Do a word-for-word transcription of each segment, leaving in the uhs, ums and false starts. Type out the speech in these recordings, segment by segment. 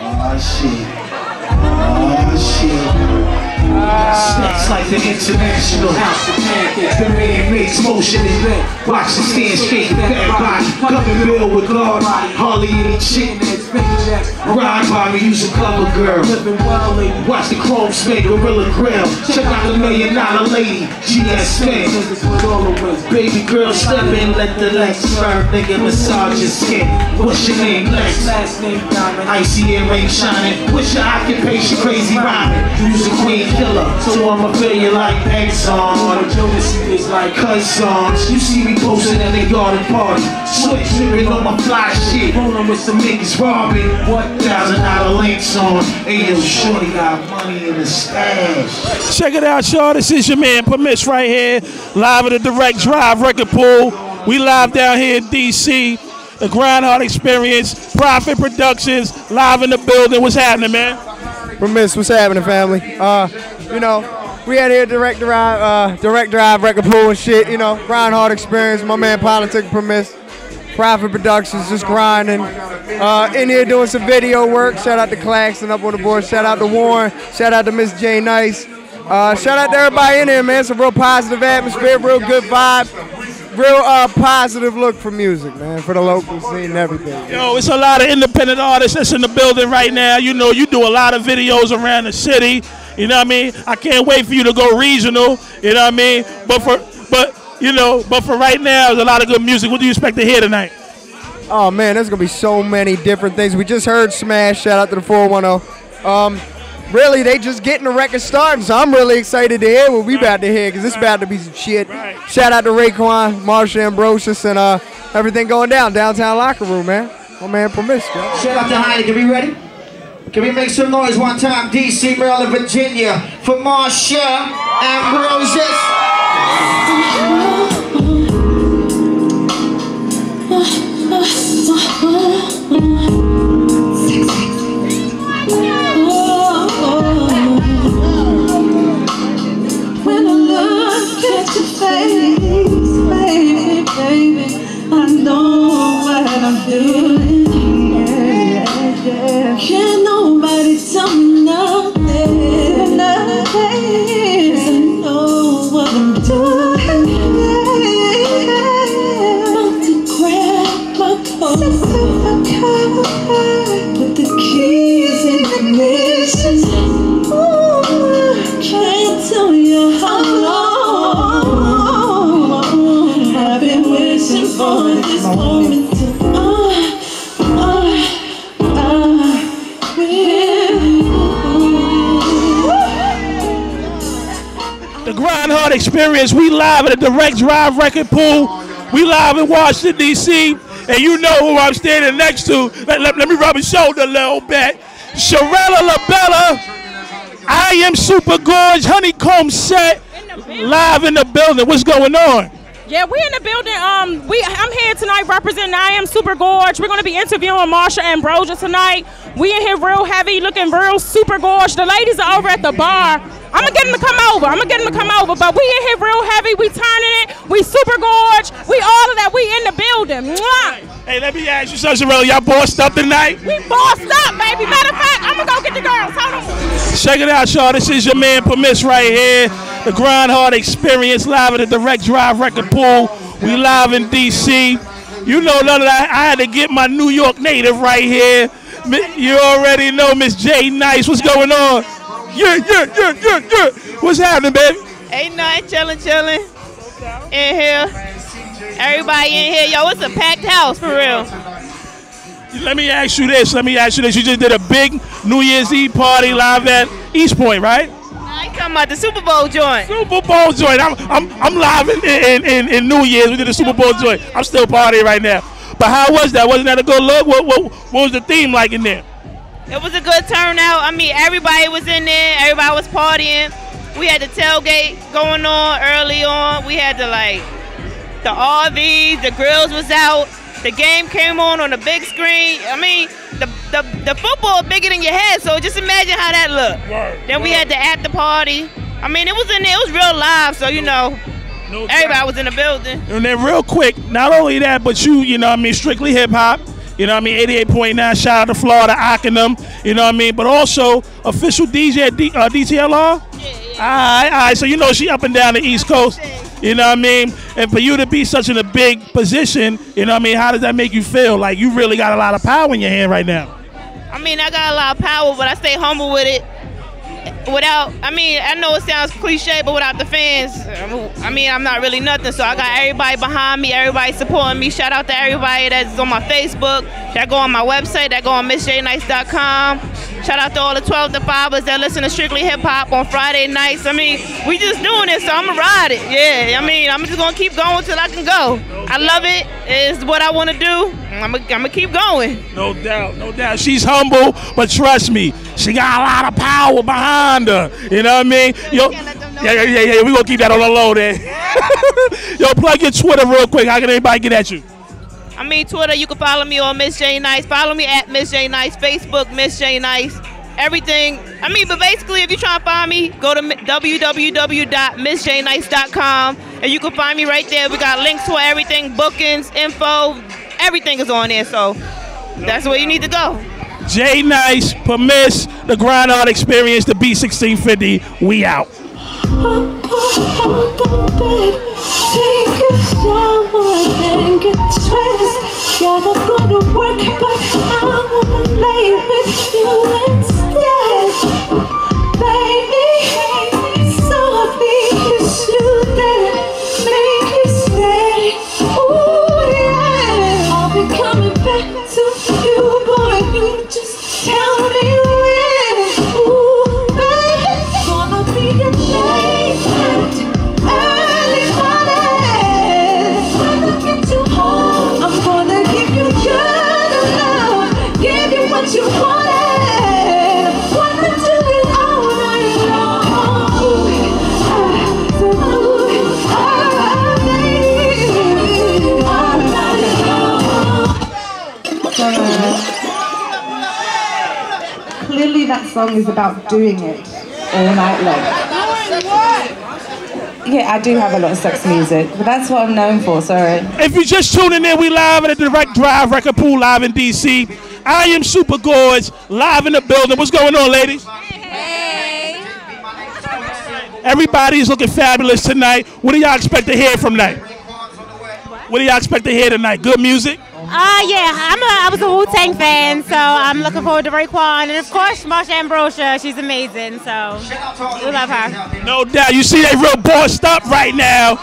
Oh shit. Oh shit. Snacks like the international house of pancakes. The man makes motion is lit. Watch the stand straight, fat body. Coming real with God. Hardly any chick. Ride by me, use a cover girl. Watch the chrome spin, gorilla grill. Check out the million dollar lady, G S spin. Baby girl, step in, let the legs burn. Nigga, massage your skin. What's your name, Lex? Icy earring shining. What's your occupation? Crazy rhyming. Use a queen killer, so I'ma feel you like Exxon. It's like cuz songs. You see me posting at the garden party. Switch tripping on my fly shit. Rolling with some niggas robbing. What thousand dollar links on? Hey yo, shorty got money in the stash. Check it out, y'all. This is your man Permiss right here, live at the Direct Drive Record Pool. We live down here in D C. The Grind Hard Experience, Profit Productions, live in the building. What's happening, man? Permiss, what's happening, family? Uh, you know, we had here Direct Drive, uh, Direct Drive Record Pool and shit. You know, Grind Hard Experience. My man Politic Permiss, Profit Productions, just grinding. Uh, in here doing some video work. Shout out to Claxton up on the board. Shout out to Warren. Shout out to Miss J Nice. Uh, shout out to everybody in here, man. It's a real positive atmosphere, real good vibe. Real uh, positive look for music, man, for the local scene and everything. Yo, it's a lot of independent artists that's in the building right now. You know, you do a lot of videos around the city. You know what I mean? I can't wait for you to go regional. You know what I mean? But for, but you know, but for right now, there's a lot of good music. What do you expect to hear tonight? Oh man, there's gonna be so many different things. We just heard Smash. Shout out to the four one zero. Um, really, they just getting the record starting, so I'm really excited to hear what we about to hear, because it's about to be some shit. Right. Shout out to Raekwon, Marsha Ambrosius, and uh, everything going down, downtown locker room, man. My man Permiss, yo. Shout out to Heidi, can we ready? Can we make some noise one time? D C, Maryland, Virginia, for Marsha Ambrosius. When I look at your face, baby, baby, I know what I'm doing. Yeah, yeah, yeah. Can't nobody tell me nothing, nothing. I know what I'm doing. About to grab my phone, put the keys in the ignition. Can't tell you how long I've been wishing for this moment to uh, uh, uh, The Grind Hard Experience. We live at the Direct Drive Record Pool. We live in Washington, D C. And you know who I'm standing next to. Let, let, let me rub his shoulder a little bit. Sharella LaBella. I Am Super Gorge, Honeycomb Set, live in the building. What's going on? Yeah, we're in the building. Um, we I'm here tonight representing I Am Super Gorge. We're going to be interviewing Marsha Ambrosius tonight. We in here real heavy, looking real super gorge. The ladies are over at the bar. I'm going to get them to come over. I'm going to get them to come over. But we in here real heavy. We turning it. We super gorge. We all of that. We in the building. Mwah. Hey, let me ask you something, Sharella. Y'all bossed up tonight? We bossed up, baby. Matter of fact, I'm going to go get the girls. Hold on. Check it out, y'all. This is your man Permiss right here. The Grind Hard Experience, live at the Direct Drive Record Pool. We live in D C. You know none of that. I had to get my New York native right here. You already know Miss J Nice. What's going on? Yeah, yeah, yeah, yeah, yeah. What's happening, baby? Ain't nothing, chilling, chilling. In here. Everybody in here. Yo, it's a packed house, for real. Let me ask you this. Let me ask you this. You just did a big New Year's Eve party live at East Point, right? Nah, you talking about the Super Bowl joint. Super Bowl joint. I'm I'm I'm live in in, in, in New Year's. We did the Super Bowl joint. I'm still partying right now. But how was that? Wasn't that a good look? What what what was the theme like in there? It was a good turnout. I mean, everybody was in there. Everybody was partying. We had the tailgate going on early on. We had the like the R Vs. The grills was out. The game came on on the big screen. I mean, the the, the football bigger than your head, so just imagine how that looked. Word, then word. We had the after party. I mean, it was in there. It was real live, so you know, no everybody was in the building. And then real quick, not only that, but you, you know, I mean, strictly hip hop. You know what I mean? eighty-eight point nine, shout out to Florida, Ockenham. You know what I mean? But also, official D J at D, uh, D T L R? Yeah, yeah. All right, all right. So you know she up and down the East Coast. You know what I mean? And for you to be such in a big position, you know what I mean? How does that make you feel? Like you really got a lot of power in your hand right now. I mean, I got a lot of power, but I stay humble with it. Without, I mean, I know it sounds cliche, but without the fans, I mean, I'm not really nothing. So I got everybody behind me, everybody supporting me. Shout out to everybody that's on my Facebook, that go on my website, that go on miss j nice dot com. Shout out to all the twelve to fivers that listen to Strictly Hip Hop on Friday nights. I mean, we just doing it, so I'm gonna ride it. Yeah, I mean, I'm just gonna keep going till I can go. I love it. It's what I want to do. I'm gonna, I'm gonna keep going. No doubt, no doubt. She's humble, but trust me, she got a lot of power behind her. You know what I mean? Yo, yeah, yeah, yeah, yeah. We gonna keep that on the low there. Yo, plug your Twitter real quick. How can everybody get at you? I mean, Twitter, you can follow me on Miss J Nice. Follow me at Miss J Nice. Facebook, Miss J Nice. Everything. I mean, but basically, if you're trying to find me, go to w w w dot miss j nice dot com, and you can find me right there. We got links to everything, bookings, info, everything is on there. So that's where you need to go. J Nice, Permiss, the Grind Hard Experience, the B sixteen fifty. We out. Take a shower and get dressed. Gotta go to work, but I wanna lay with you instead. Baby, softly kiss you, then make you stay. Ooh, yeah. I'll be coming back to you, boy. You just tell me when. Ooh, baby, gonna be a late night. You wanted, wanna do it all night long. All night long. Clearly that song is about doing it all night long. Yeah, I do have a lot of sex music, but that's what I'm known for, sorry. If you're just tuning in, we live at the Direct Drive Record Pool live in D C. I am Super Gorge, live in the building. What's going on, ladies? Hey. Everybody's looking fabulous tonight. What do y'all expect to hear from tonight? What do y'all expect to hear tonight? Good music? Uh, yeah, I'm a, I was a Wu-Tang fan, so I'm looking forward to Raekwon. And, of course, Marsha Ambrosius. She's amazing, so we love her. No doubt. You see they real bossed up right now.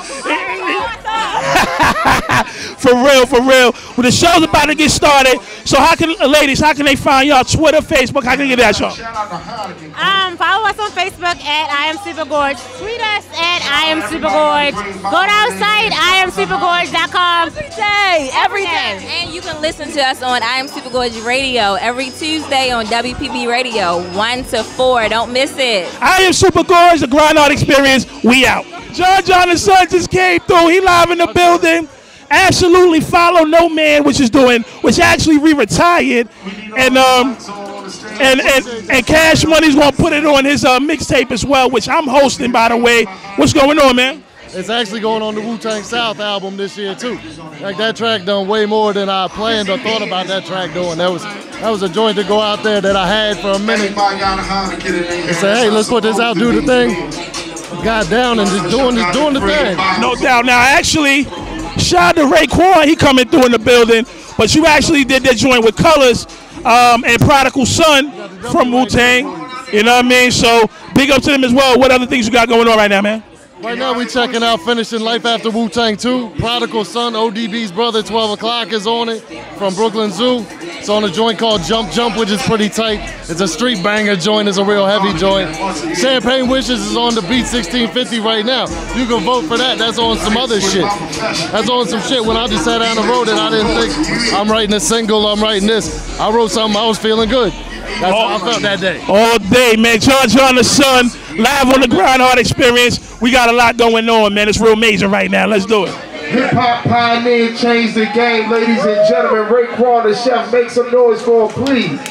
For real, for real. Well, the show's about to get started. So how can, uh, ladies, how can they find y'all? Twitter, Facebook, how can they get at y'all? Um, follow us on Facebook at I Am Super Gorge. Tweet us at I Am Super Gorge. Go to our site, I am super gorge dot com. Every day, every day. And you can listen to us on I Am Super Gorge Radio every Tuesday on W P B Radio, one to four. Don't miss it. I Am Super Gorge, the Grind Hard Experience. We out. John John and Son just came through. He live in the building. Absolutely follow No Man, which is doing, which actually re-retired, and um, and and and Cash Money's gonna put it on his uh, mixtape as well, which I'm hosting, by the way. What's going on, man? It's actually going on the Wu-Tang South album this year too. Like that track done way more than I planned or thought about that track doing. That was that was a joint to go out there that I had for a minute and say, hey, let's put this out, do the thing. Got down and just doing just doing the thing. No doubt. Now, actually, shout out to Raekwon, he coming through in the building, but you actually did that joint with Colors um, and Prodigal Son from Wu-Tang. You know what I mean? So big up to them as well. What other things you got going on right now, man? Right now we checking out finishing Life After Wu-Tang two. Prodigal Son, O D B's brother, twelve o'clock is on it from Brooklyn Zoo. It's on a joint called Jump Jump, which is pretty tight. It's a street banger joint. It's a real heavy joint. Champagne Wishes is on the Beat sixteen fifty right now. You can vote for that. That's on some other shit. That's on some shit when I just sat down and wrote it. I didn't think I'm writing a single, I'm writing this. I wrote something, I was feeling good. That's all, how I felt that day. All day, man. John John the Son, live on the Grind Hard Experience. We got a lot going on, man. It's real major right now. Let's do it. Hip hop pioneer changed the game, ladies and gentlemen. Raekwon the chef, make some noise for him, please.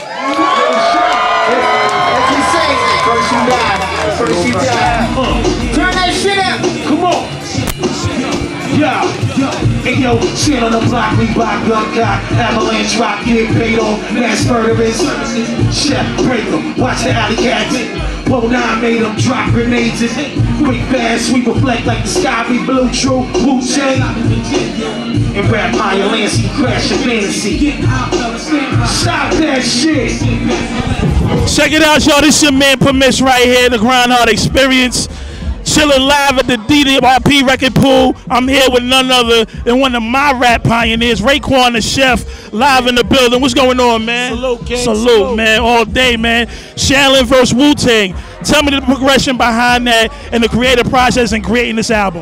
As he say, first you die, first you die. Turn that shit up. Come on. Yeah, yeah. yo, stand on the block, we buy gun got avalanche rock, get paid on mass murderers. Chef, break them, watch the alley cats. Bo nine made them drop grenades and quick fast, we reflect like the sky be blue, true, Wu-Tang. And rap my Lansky, crash your fantasy. Stop that shit. Check it out, y'all. This your man Permiss right here, the Grind Hard Experience. Chilling live at the D T L R record pool. I'm here with none other than one of my rap pioneers, Raekwon the Chef, live in the building. What's going on, man? Salute, King. Salute, Salute. man, all day, man. Shaolin versus Wu-Tang. Tell me the progression behind that and the creative process in creating this album.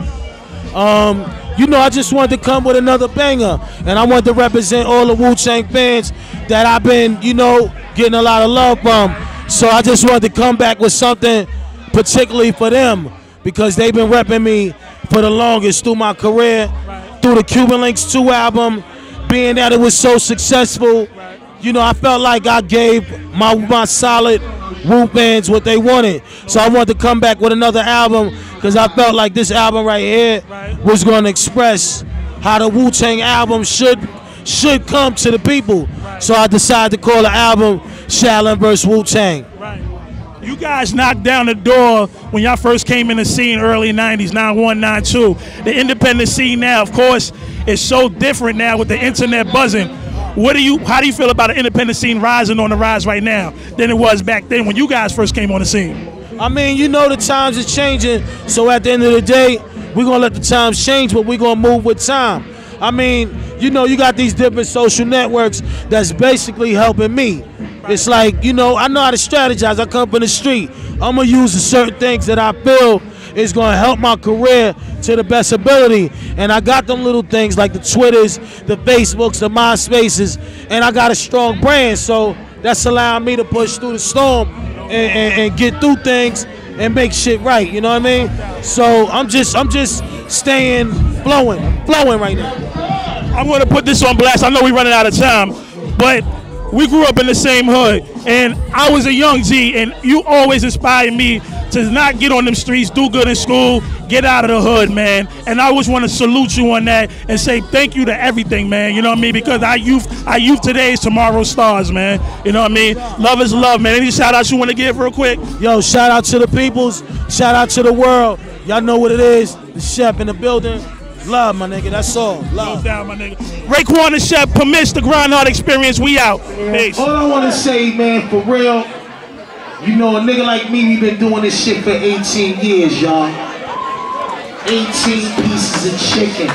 Um, you know, I just wanted to come with another banger, and I wanted to represent all the Wu-Tang fans that I've been, you know, getting a lot of love from. So I just wanted to come back with something particularly for them, because they've been repping me for the longest through my career, right. through the Cuban Links two album, being that it was so successful. Right. You know, I felt like I gave my, my solid Wu fans what they wanted. So I wanted to come back with another album because I felt like this album right here right. was going to express how the Wu-Tang album should should come to the people. Right. So I decided to call the album Shaolin versus Wu-Tang. Right. You guys knocked down the door when y'all first came in the scene, early nineties, nine one, nine two. The independent scene now, of course, is so different now with the internet buzzing. What do you, how do you feel about the independent scene rising on the rise right now than it was back then when you guys first came on the scene? I mean, you know the times is changing, so at the end of the day, we're going to let the times change, but we're going to move with time. I mean, you know, you got these different social networks that's basically helping me. It's like, you know, I know how to strategize. I come from the street. I'm going to use the certain things that I feel is going to help my career to the best ability. And I got them little things like the Twitters, the Facebooks, the MySpaces, and I got a strong brand. So that's allowing me to push through the storm and, and, and get through things and make shit right. You know what I mean? So I'm just, I'm just staying flowing, flowing right now. I'm going to put this on blast. I know we're running out of time, but we grew up in the same hood, and I was a young G, and you always inspired me to not get on them streets, do good in school, get out of the hood, man. And I always want to salute you on that and say thank you to everything, man. You know what I mean? Because our youth, our youth today is tomorrow's stars, man. You know what I mean? Love is love, man. Any shout outs you want to give real quick? Yo, shout out to the peoples, shout out to the world. Y'all know what it is. The Chef in the building. Love, my nigga. That's all. Love. No doubt, my nigga. Raekwon the Chef, Permiss, the Grind Hard Experience. We out. Peace. All I want to say, man, for real, you know, a nigga like me, we been doing this shit for eighteen years, y'all. eighteen pieces of chicken.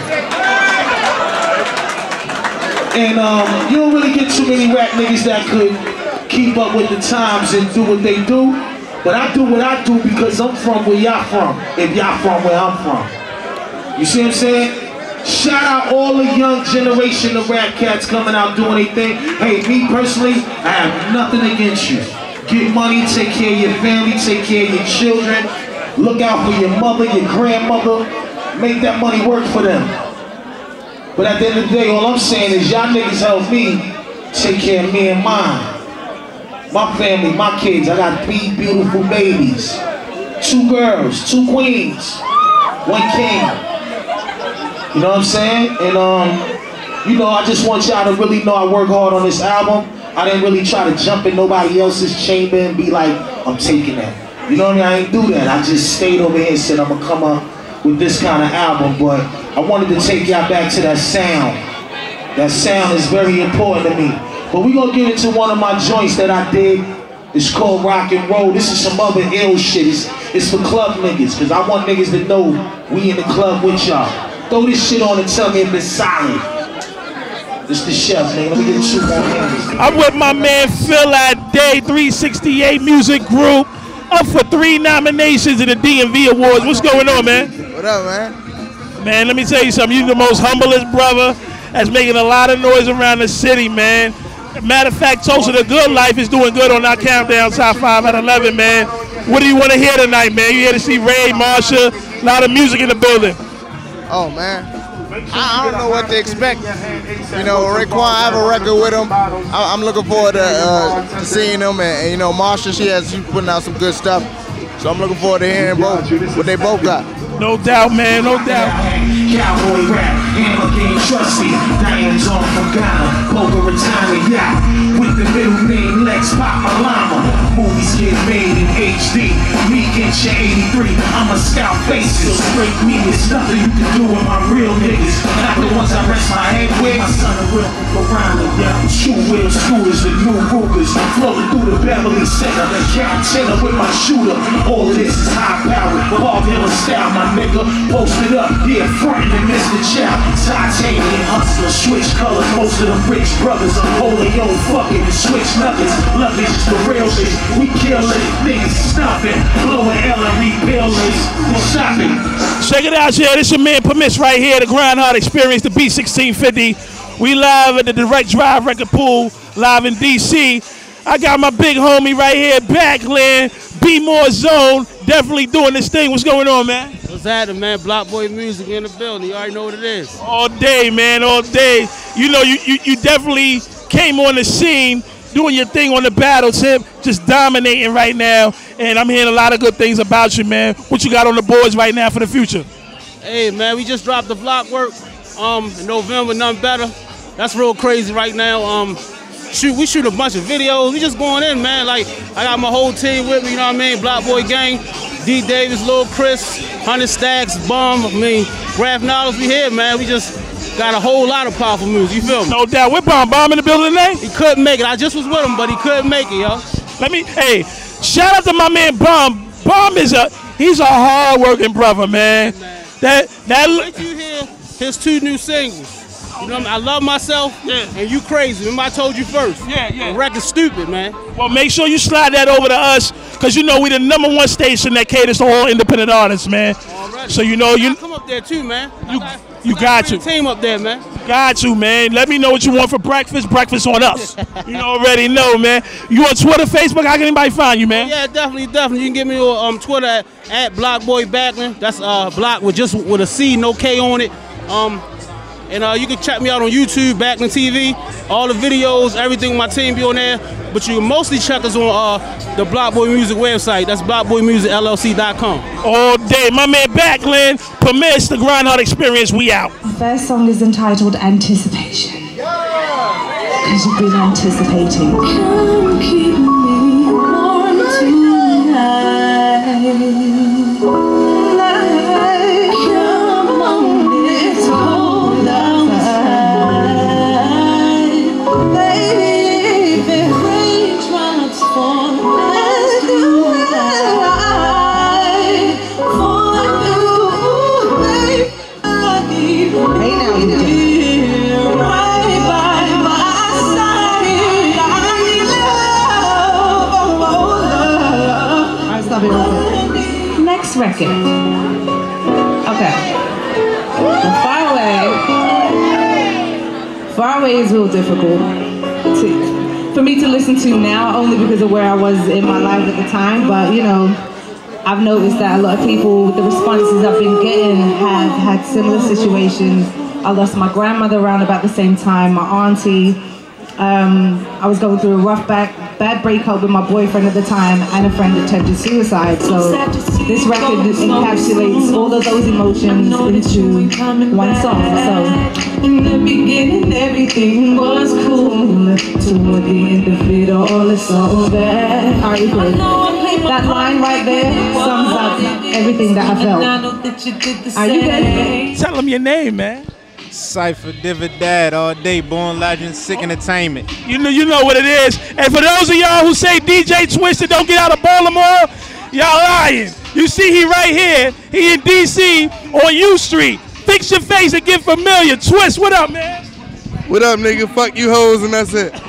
And um, you don't really get too many rap niggas that could keep up with the times and do what they do. But I do what I do because I'm from where y'all from, if y'all from where I'm from. You see what I'm saying? Shout out all the young generation of rap cats coming out doing their thing. Hey, me personally, I have nothing against you. Get money, take care of your family, take care of your children. Look out for your mother, your grandmother. Make that money work for them. But at the end of the day, all I'm saying is y'all niggas help me take care of me and mine. My family, my kids, I got three beautiful babies. Two girls, two queens, one king. You know what I'm saying? And um, you know, I just want y'all to really know I work hard on this album. I didn't really try to jump in nobody else's chamber and be like, I'm taking that. You know what I mean? I ain't do that. I just stayed over here and said I'm gonna come up with this kind of album. But I wanted to take y'all back to that sound. That sound is very important to me. But we gonna get into one of my joints that I did. It's called Rock and Roll. This is some other ill shit. It's, it's for club niggas, because I want niggas to know we in the club with y'all. Throw this shit on and tell me if it's solid. This the Chef, man. Let me get two more hands. I'm with my man Phil at Day three sixty-eight Music Group. Up for three nominations in the D M V Awards. What's going on, man? What up, man? Man, let me tell you something. You're the most humblest brother that's making a lot of noise around the city, man. Matter of fact, Toast of the Good Life is doing good on our countdown, top five at eleven, man. What do you want to hear tonight, man? You here to see Ray, Marsha, a lot of music in the building. Oh, man. I, I don't know what to expect. You know, Raekwon, I have a record with him. I, I'm looking forward to, uh, to seeing him. And, and, you know, Marsha, she has she's putting out some good stuff. So I'm looking forward to hearing both what they both got. No doubt, man. No doubt. Cowboy rap. Hammer game trusty. Diamonds on from Ghana. Poker retirement yacht. With the middle name Lex Pop Malama. Movies get made in H D. Me get your eighty-three. I'm a scout faces. Straight me, it's nothing you can do with my real niggas. Not the ones I rest my head with. My son a real around it, yeah. Shoe wheel scooters and new Rugers. Floating through the Beverly Center. Count tenor with my shooter. All of this is high powered. Bob Hill style, my nigga. Posted up, yeah, frontin' and Mister Chow. Titanium hustler, switch colors. Most of them rich brothers are holy, yo, fucking switch nuggets. Luggage is the real shit. We kill it, niggas stuffing. Blowing L and repellers. We're shopping. Check it out, yeah. This your man Permiss right here, the Grind Hard Experience, the B sixteen fifty. We live at the Direct Drive Record Pool, live in D C. I got my big homie right here, Backland, Be More Zone, definitely doing this thing. What's going on, man? What's happening, man? Block Boy Music in the building. You already know what it is. All day, man, all day. You know, you, you, you definitely came on the scene, doing your thing on the battle tip, just dominating right now. And I'm hearing a lot of good things about you, man. What you got on the boards right now for the future? Hey, man, we just dropped the block work um, in November, Nothing Better. That's real crazy right now. Um, shoot, we shoot a bunch of videos. We just going in, man. Like, I got my whole team with me, you know what I mean? Block Boy Gang, D Davis, Lil Chris, one hundred Stacks, Bum, I mean, Graph Knowledge, we here, man. We just got a whole lot of powerful music, you feel me? No doubt. We're Bum, Bum in the building today? He couldn't make it. I just was with him, but he couldn't make it, yo. Let me, hey, shout out to my man Bum. Bum is a, he's a hard-working brother, man. man. That, that. Wait till you hear his two new singles. You know what I mean? I Love Myself, yeah, and You Crazy. Remember I told you first. Yeah, yeah. The record's stupid, man. Well, make sure you slide that over to us, because you know we the number one station that caters to all independent artists, man. Already. So you know you come up there too, man. You, got, you got, got you. Team up there, man. Got you, man. Let me know what you want for breakfast. Breakfast on us. You already know, man. You on Twitter, Facebook? How can anybody find you, man? Yeah, definitely, definitely. You can get me on um, Twitter at, at Blockboy Backland. That's uh, Block with just with a C, no K on it. Um. And uh, you can check me out on YouTube, Backland T V. All the videos, everything, my team be on there. But you can mostly check us on uh, the Block Boy Music website. That's block boy music L L C dot com. All day. My man Backland, Permiss, the Grind Hard Experience. We out. The first song is entitled Anticipation. Because you've been anticipating. Come keep me warm tonight. Next record. Okay. Far Away. Far Away is real difficult to, for me to listen to now, only because of where I was in my life at the time. But you know, I've noticed that a lot of people, with the responses I've been getting, have had similar situations. I lost my grandmother around about the same time, my auntie. Um, I was going through a rough back, bad breakup with my boyfriend at the time, and a friend attempted suicide. So this record encapsulates all of those emotions into one song. So in the beginning, everything was cool. Toward the end of it all, it's so bad. Are you good? That line right there sums up everything that I felt. Are you good? Tell them your name, man. Cypher, Dividad, all day, Born Legend, Sick Entertainment. You know, you know what it is. And for those of y'all who say D J Twisted don't get out of Baltimore, y'all lying. You see he right here. He in D C on U Street. Fix your face and get familiar. Twist, what up, man? What up, nigga? Fuck you hoes and that's it.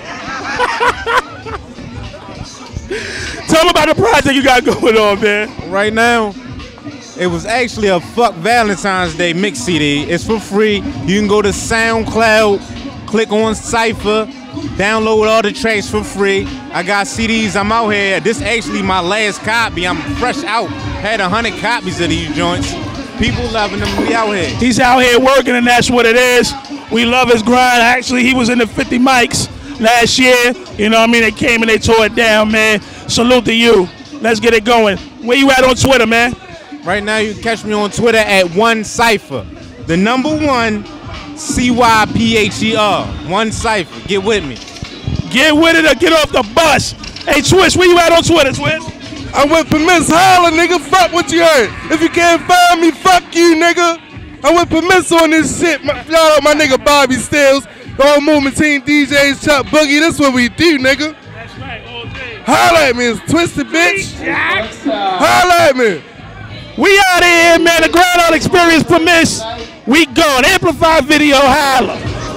Tell me about the project you got going on, man. Right now, it was actually a Fuck Valentine's Day mix C D. It's for free. You can go to SoundCloud, click on Cypher, download all the tracks for free. I got C Ds, I'm out here. This actually my last copy. I'm fresh out. Had a hundred copies of these joints. People loving them, we out here. He's out here working and that's what it is. We love his grind. Actually, he was in the fifty mics last year. You know what I mean? They came and they tore it down, man. Salute to you. Let's get it going. Where you at on Twitter, man? Right now, you can catch me on Twitter at one Cypher. The number one, C Y P H E R. One cipher. Get with me. Get with it or get off the bus. Hey, Twist, where you at on Twitter, Twist? I went Permiss Holler, nigga. Fuck what you heard. If you can't find me, fuck you, nigga. I went Permiss on this shit. Y'all out my nigga Bobby Stills. The whole movement team, D Js, Chuck Boogie. This what we do, nigga. That's right, all day. Holla at me, it's Twisted, bitch. Holla at me. We out of here, man. The Groundhog Experience Permiss. We gone. Amplify video, holla.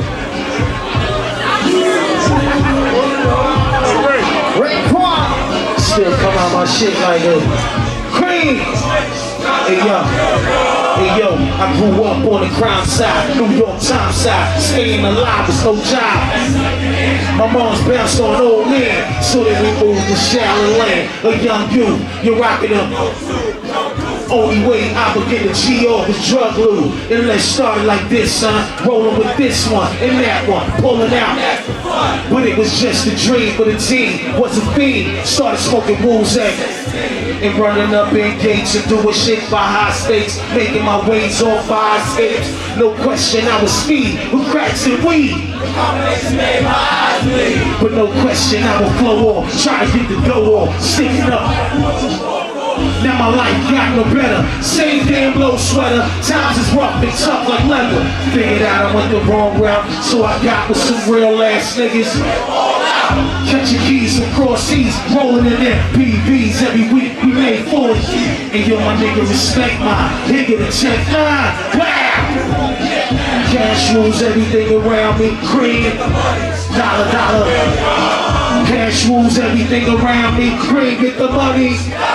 Raekwon. Still come out my shit like a cream. Hey yo, hey yo, I grew up on the crime side, New York Times side, staying alive was no job. My mom's bounced on old land, so then we moved to Shaolin Land. A young youth, you're rocking them. Only way I would get a G off is drug loot. And let's start it like this, son. Rolling with this one and that one, pulling out. But it was just a dream for the team. Was a fiend. Started smoking Woolsack and running up in gates and doing shit by high stakes, making my ways on fire escapes. No question, I was speed with cracks and weed. But no question, I would flow off, try to get the dough off, sticking up. Now my life got no better. Same damn low sweater. Times is rough and tough like leather. Figured out I went the wrong route, so I got with some real ass niggas. Catching keys from cross seas, rolling in them P Bs every week. We made forty. And yo, my nigga, respect mine. Here get a check nine. Wow. Cash rules everything around me. Cream. Dollar, dollar. Cash rules everything around me. Cream, get the money.